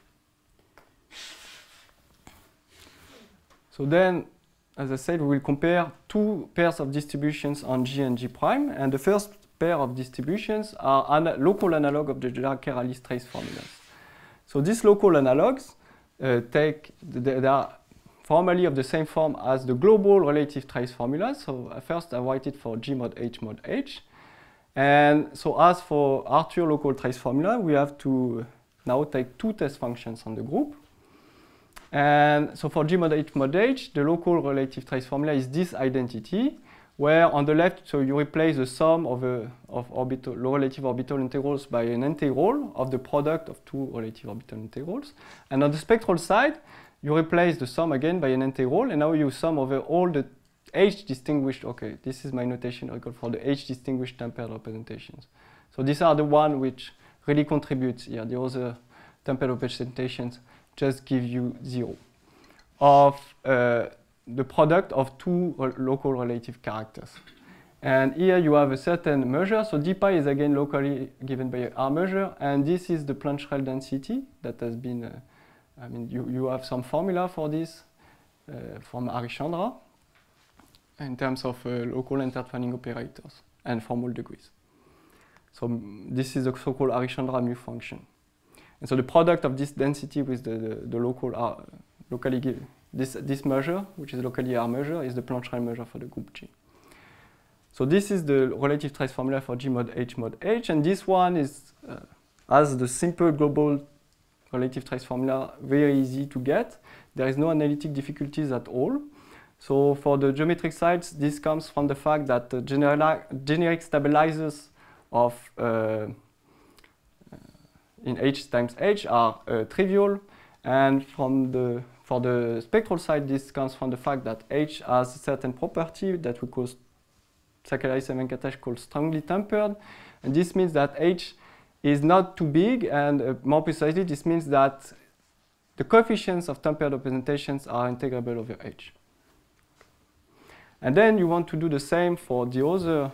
So then, as I said, we will compare two pairs of distributions on G and G prime, and the first pair of distributions are local analog of the Jacquet-Rallis trace formulas. So these local analogs they are formally of the same form as the global relative trace formulas. So first I write it for G mod H. And so as for Arthur local trace formula, we have to now take two test functions on the group. And so for G mod H, the local relative trace formula is this identity, where on the left, so you replace the sum of relative orbital integrals by an integral of the product of two relative orbital integrals. And on the spectral side, you replace the sum again by an integral, and now you sum over all the H distinguished, okay, this is my notation recall for the H distinguished tempered representations. So these are the ones which really contribute here. The other tempered representations just give you 0 of the product of two local relative characters. And here you have a certain measure. So d pi is again locally given by a R measure, and this is the Plancherel density that has been, I mean, you have some formula for this from Harischandra in terms of local intertwining operators and formal degrees. So this is the so-called Harischandra mu function. And so the product of this density with the local locally given, this measure, which is locally R measure, is the Plancherel measure for the group G. So this is the relative trace formula for G mod H, and this one is, as the simple global relative trace formula, very easy to get. There is no analytic difficulties at all. So for the geometric sides, this comes from the fact that the generic stabilizers of in H times H are trivial, and for the spectral side, this comes from the fact that H has a certain property that we call Zacharias and Venkatesh called strongly tempered, and this means that H is not too big, and more precisely, this means that the coefficients of tempered representations are integrable over H. And then you want to do the same for the other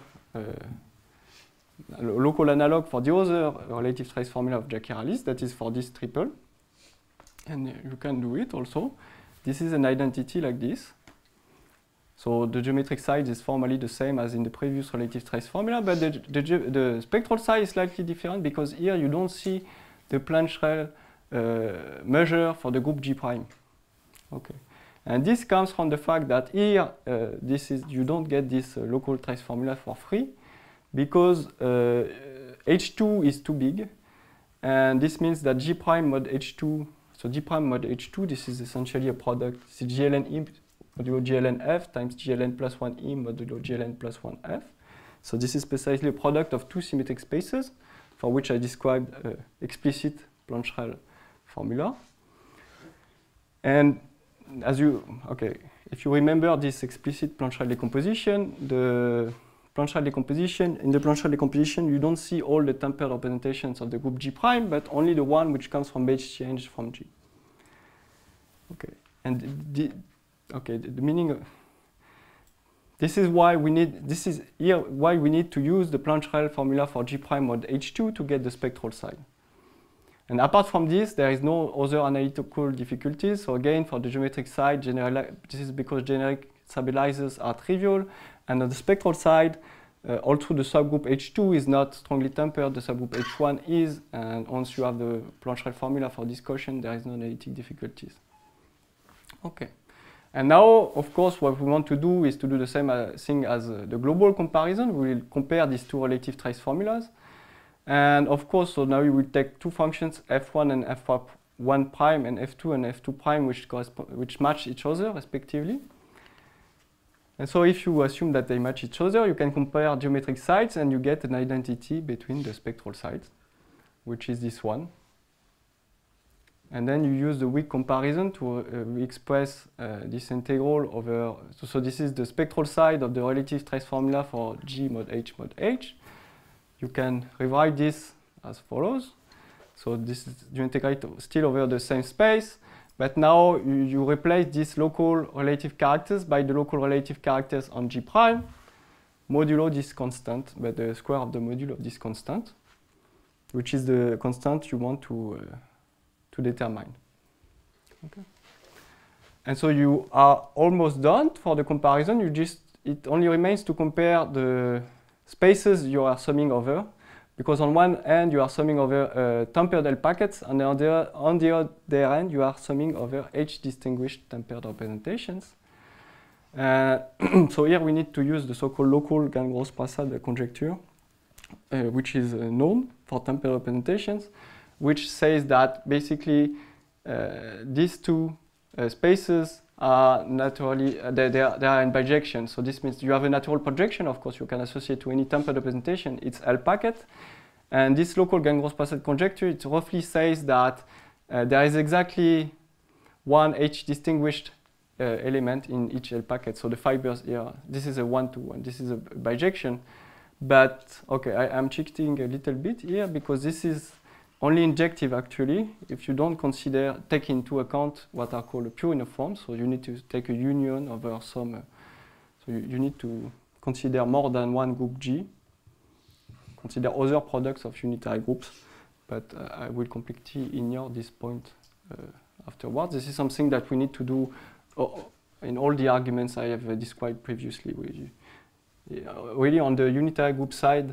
local analog for the other relative trace formula of Jacquet-Rallis, that is for this triple. And you can do it also. This is an identity like this. So the geometric size is formally the same as in the previous relative trace formula, but the spectral size is slightly different because here you don't see the Plancherel measure for the group G prime. Okay. And this comes from the fact that here you don't get this local trace formula for free because H2 is too big, and this means that G prime mod H2, so G prime mod H2, this is essentially a product, it's GLN E modulo GLN F times GLN plus 1 E modulo GLN plus 1 F. So this is precisely a product of two symmetric spaces for which I described explicit Plancherel formula. And as if you remember this explicit Plancherel decomposition, in the Plancherel decomposition, you don't see all the tempered representations of the group G prime, but only the one which comes from Bates change from G. Okay, and the meaning of this is why we need why we need to use the Plancherel formula for G prime mod H2 to get the spectral side. And apart from this, there is no other analytical difficulties. So again, for the geometric side, this is because generic stabilizers are trivial. And on the spectral side, also the subgroup H2 is not strongly tempered, the subgroup H1 is. And once you have the Plancherel formula for this quotient, there is no analytic difficulties. Okay. And now, of course, what we want to do is to do the same thing as the global comparison. We will compare these two relative trace formulas. And of course, so now you will take two functions, f1 and f1 prime, and f2 and f2 prime, which match each other respectively. And so if you assume that they match each other, you can compare geometric sides and you get an identity between the spectral sides, which is this one. And then you use the weak comparison to express this integral over, so this is the spectral side of the relative trace formula for G mod H mod H. You can rewrite this as follows. So this is, you integrate still over the same space, but now you replace these local relative characters by the local relative characters on G prime, modulo this constant, but the square of the modulo of this constant, which is the constant you want to determine. Okay. And so you are almost done for the comparison. It only remains to compare the spaces you are summing over, because on one end you are summing over tempered L packets, and on the other end you are summing over H distinguished tempered representations. So here we need to use the so-called local Gann-Gross-Prasad conjecture, which is known for tempered representations, which says that basically these two spaces are naturally, they are in bijection. So this means you have a natural projection, of course, you can associate to any tempered representation, it's L packet. And this local Gann-Gross-Prasad conjecture, it roughly says that there is exactly one H distinguished element in each L packet. So the fibers here, this is a one-to-one, this is a bijection. But, okay, I'm cheating a little bit here because this is only injective actually, if you don't take into account what are called pure uniforms. So you need to take a union over some, so you need to consider more than one group G, consider other products of unitary groups, but I will completely ignore this point afterwards. This is something that we need to do in all the arguments I have described previously. Really on the unitary group side,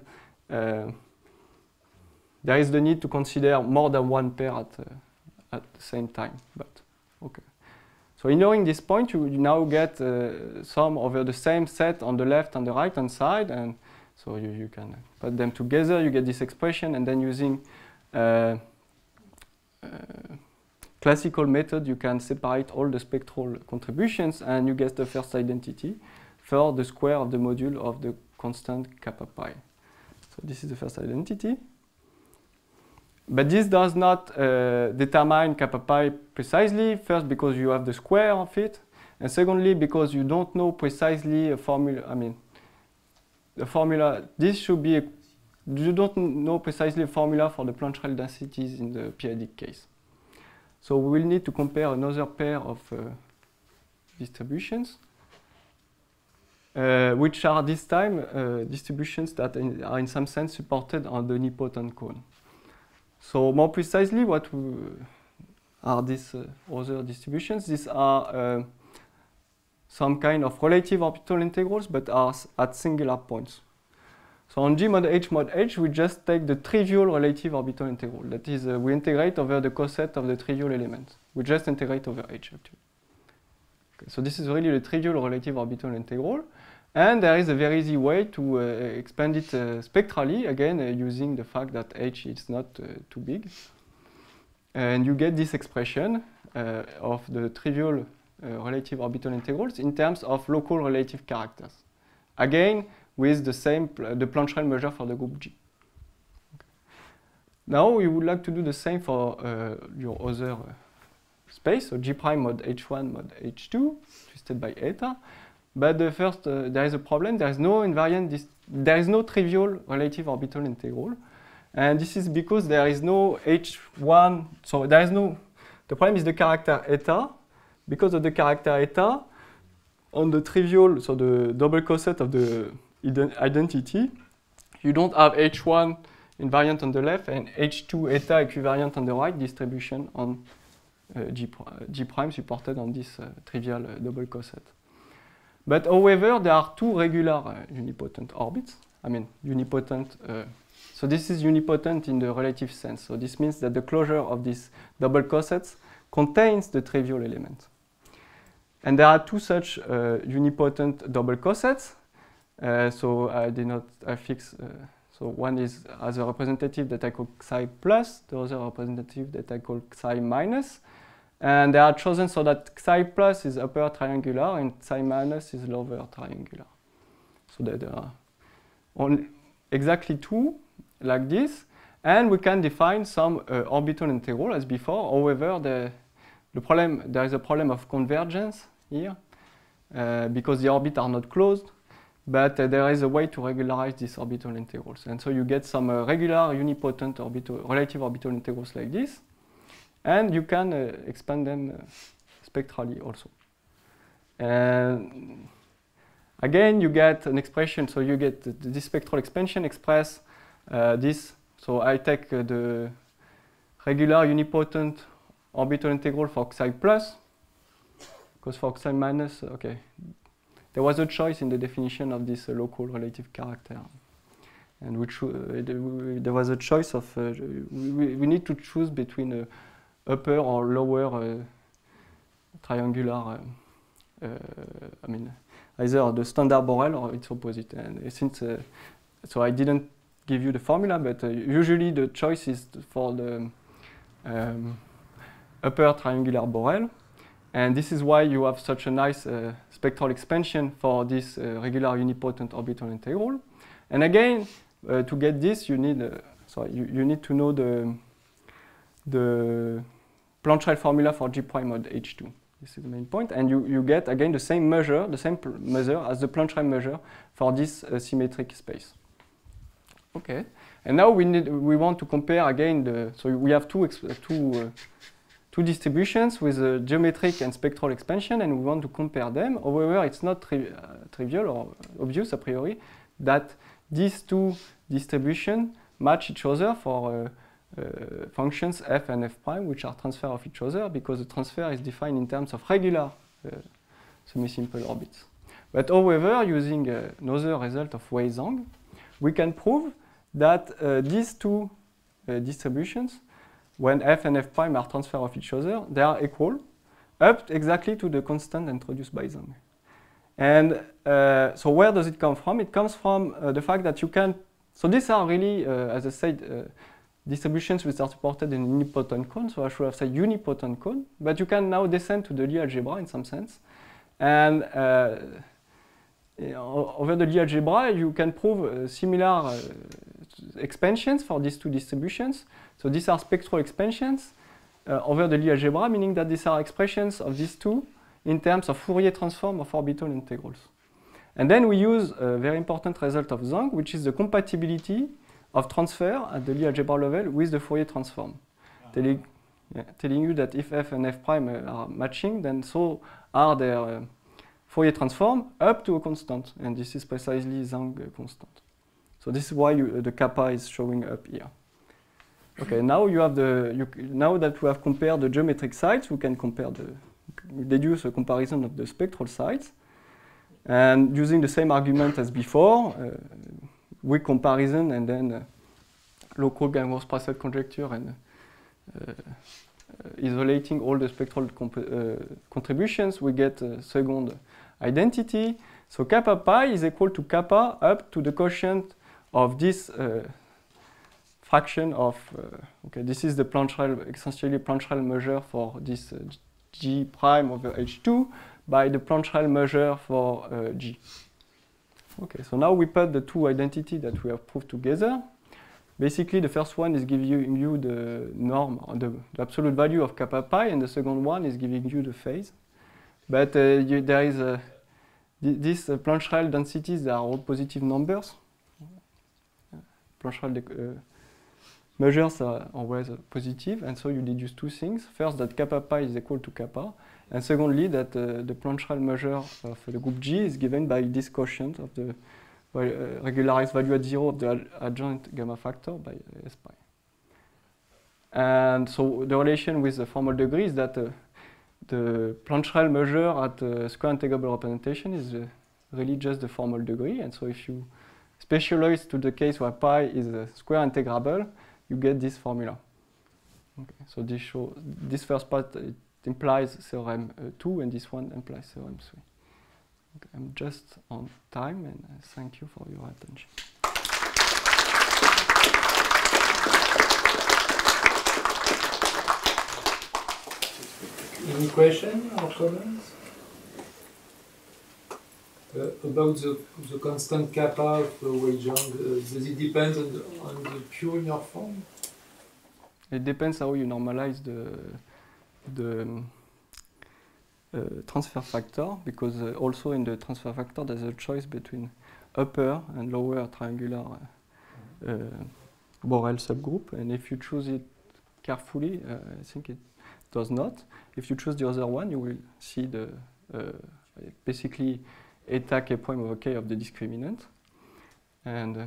there is the need to consider more than one pair at the same time, but okay. So ignoring this point, you now get sum over the same set on the left and the right hand side, and so you can put them together, you get this expression, and then using classical method, you can separate all the spectral contributions, and you get the first identity for the square of the module of the constant kappa pi. So this is the first identity. But this does not determine kappa pi precisely, first because you have the square of it, and secondly because you don't know precisely a formula, the formula, this should be, you don't know precisely a formula for the Plancherel densities in the periodic case. So we will need to compare another pair of distributions, which are this time distributions that are in some sense supported on the nilpotent cone. So more precisely, what are these other distributions? These are some kind of relative orbital integrals, but are at singular points. So on G mod H, we just take the trivial relative orbital integral. That is, we integrate over the coset of the trivial element. We just integrate over H, actually. Okay, so this is really the trivial relative orbital integral. And there is a very easy way to expand it spectrally, again, using the fact that H is not too big. And you get this expression of the trivial relative orbital integrals in terms of local relative characters. Again, with the same, the Plancherel measure for the group G. Okay. Now we would like to do the same for your other space, so G prime mod H1 mod H2, twisted by eta. But the first, there is a problem. There is no invariant. There is no trivial relative orbital integral, and this is because there is no H1. So there is no. The problem is the character eta. Because of the character eta, on the trivial, so the double coset of the identity, you don't have H1 invariant on the left and H2 eta equivariant on the right distribution on G prime supported on this trivial double coset. But however, there are two regular unipotent orbits. Unipotent. So this is unipotent in the relative sense. So this means that the closure of these double cosets contains the trivial element. And there are two such unipotent double cosets. So I fix. So one is as a representative that I call psi plus, the other representative that I call psi minus. And they are chosen so that psi plus is upper triangular and psi minus is lower triangular. So that there are only exactly two like this. And we can define some orbital integral as before. However, there is a problem of convergence here because the orbits are not closed. but there is a way to regularize these orbital integrals. And so you get some regular unipotent relative orbital integrals like this, and you can expand them spectrally also. And again, you get an expression, so you get this spectral expansion express this. So I take the regular unipotent orbital integral for Xi plus, because for Xi minus, okay, there was a choice in the definition of this local relative character. And there was a choice of, we need to choose between upper or lower triangular, I mean, either the standard Borel or its opposite. And since, so I didn't give you the formula, but usually the choice is for the upper triangular Borel. And this is why you have such a nice spectral expansion for this regular unipotent orbital integral. And again, to get this, you need, you need to know the Plancherel formula for G prime mod H2. This is the main point. And you get, again, the same measure as the Plancherel measure for this symmetric space. Okay. And now we want to compare again so we have two distributions with a geometric and spectral expansion, and we want to compare them. However, it's not trivial or obvious a priori that these two distributions match each other for functions f and f prime, which are transfer of each other, because the transfer is defined in terms of regular semi-simple orbits. But however, using another result of Wei-Zhang, we can prove that these two distributions, when f and f prime are transfer of each other, they are equal up exactly to the constant introduced by Zhang. And so where does it come from? It comes from the fact that you can, so these are really, as I said, distributions which are supported in unipotent cone, so I should have said unipotent cone, but you can now descend to the Lie algebra in some sense. And over the Lie algebra, you can prove similar expansions for these two distributions. So these are spectral expansions over the Lie algebra, meaning that these are expressions of these two in terms of Fourier transform of orbital integrals. And then we use a very important result of Zhang, which is the compatibility of transfer at the Lie algebra level with the Fourier transform, telling you that if f and f prime are matching, then so are their Fourier transform up to a constant, and this is precisely Zhang constant. So this is why the kappa is showing up here. Okay, now you have now that we have compared the geometric sides, we can deduce a comparison of the spectral sides, and using the same argument as before, weak comparison and then local Gangros-Prassel conjecture and isolating all the spectral contributions, we get a second identity. So kappa pi is equal to kappa up to the quotient of this fraction of, okay, this is the Plancherel, essentially Plancherel measure for this G prime over H2 by the Plancherel measure for G. Okay, so now we put the two identities that we have proved together. Basically, the first one is giving you the norm, the absolute value of kappa pi, and the second one is giving you the phase. But there is these Plancherel densities, they are all positive numbers. Plancherel measures are always positive, and so you deduce two things. First, that kappa pi is equal to kappa, and secondly, that the Plancherel measure of the group G is given by this quotient of the regularized value at zero of the adjoint gamma factor by S pi. And so the relation with the formal degree is that the Plancherel measure at square integrable representation is really just the formal degree, and so if you specialize to the case where pi is square integrable, you get this formula. Okay, so this first part it implies theorem 2, and this one implies theorem 3. Okay, I'm just on time, and thank you for your attention. Any question or comments? About the constant kappa of Wei-Zhang, does it depend on the pure inner form? It depends how you normalize transfer factor, because also in the transfer factor there's a choice between upper and lower triangular Borel subgroup, and if you choose it carefully, I think it does not. If you choose the other one, you will see the basically eta k prime over k of the discriminant, and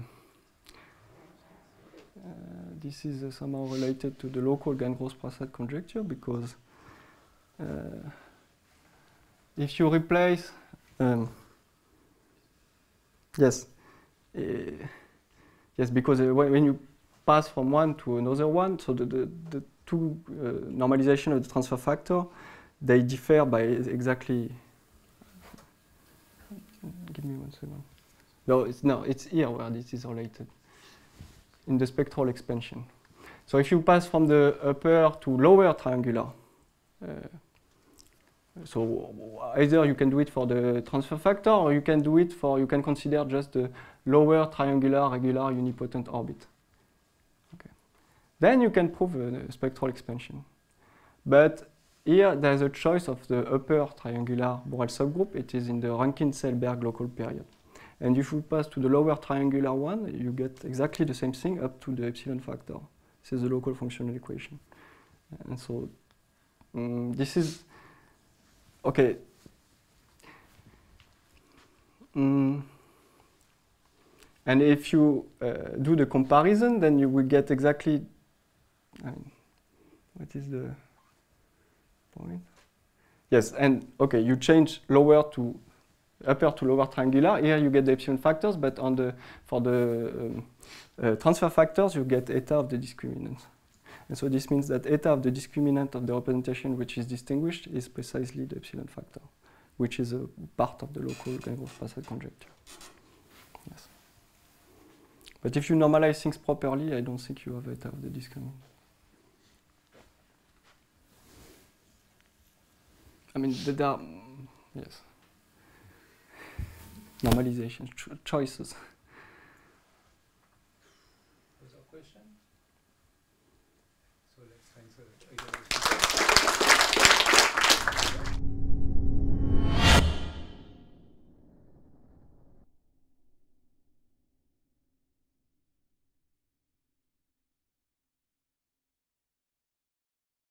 this is somehow related to the local Gann-Gross-Prasad conjecture, because if you replace yes, because when you pass from one to another one, so the two normalization of the transfer factor, they differ by exactly. Give me 1 second. No, it's here where this is related in the spectral expansion. So if you pass from the upper to lower triangular, so either you can do it for the transfer factor, or you can do it for, you can consider just the lower triangular regular unipotent orbit. Okay. Then you can prove a spectral expansion. But here there's a choice of the upper triangular Borel subgroup. It is in the Rankine-Selberg local period. And if you pass to the lower triangular one, you get exactly the same thing up to the epsilon factor. This is the local functional equation. And so this is, okay. And if you do the comparison, then you will get exactly, I mean, what is the point? Yes, and okay, you change lower to upper to lower triangular. Here you get the epsilon factors, but on the for the transfer factors you get eta of the discriminant. And so this means that eta of the discriminant of the representation which is distinguished is precisely the epsilon factor, which is a part of the local Gann-Gross-Prasad conjecture. Yes. But if you normalize things properly, I don't think you have eta of the discriminant. I mean, there are, yes, normalization, choices. Other question? So let's answer again.